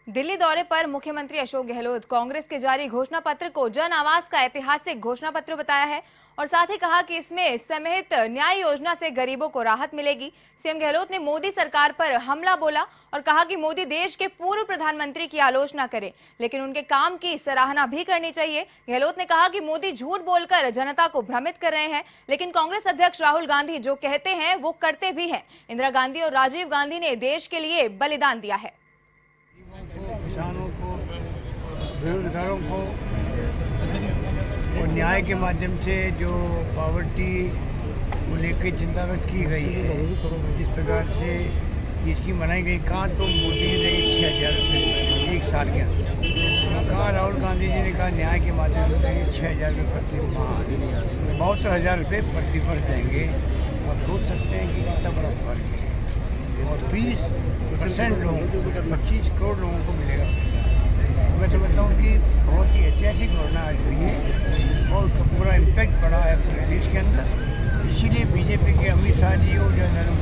दिल्ली दौरे पर मुख्यमंत्री अशोक गहलोत कांग्रेस के जारी घोषणा पत्र को जन आवाज का ऐतिहासिक घोषणा पत्र बताया है और साथ ही कहा कि इसमें समहित न्याय योजना से गरीबों को राहत मिलेगी। सीएम गहलोत ने मोदी सरकार पर हमला बोला और कहा कि मोदी देश के पूर्व प्रधानमंत्री की आलोचना करे, लेकिन उनके काम की सराहना भी करनी चाहिए। गहलोत ने कहा कि मोदी झूठ बोलकर जनता को भ्रमित कर रहे हैं, लेकिन कांग्रेस अध्यक्ष राहुल गांधी जो कहते हैं वो करते भी हैं। इंदिरा गांधी और राजीव गांधी ने देश के लिए बलिदान दिया है। किसानों को, बेरोजगारों को और न्याय के माध्यम से जो पॉवर्टी को लेकर चिंता व्यक्त की गई है, जिस प्रकार से इसकी मनाई गई, कहाँ तो मोदी जी ने 6,000 रुपये एक साल के अंदर, कहाँ राहुल गांधी जी ने कहा न्याय के माध्यम से 6,000 रुपये प्रति माह, 72,000 रुपये प्रति वर्ष देंगे। आप सोच सकते हैं कि कितना बड़ा फर्क है। और 20% लोगों को, 25 करोड़ लोगों को मिलेगा पैसा। मैं समझता हूँ कि बहुत ही ऐतिहासिक घटना आज हुई है और उसका पूरा इम्पैक्ट पड़ा है पूरे देश के अंदर। इसीलिए बीजेपी के अमित शाह जी और जो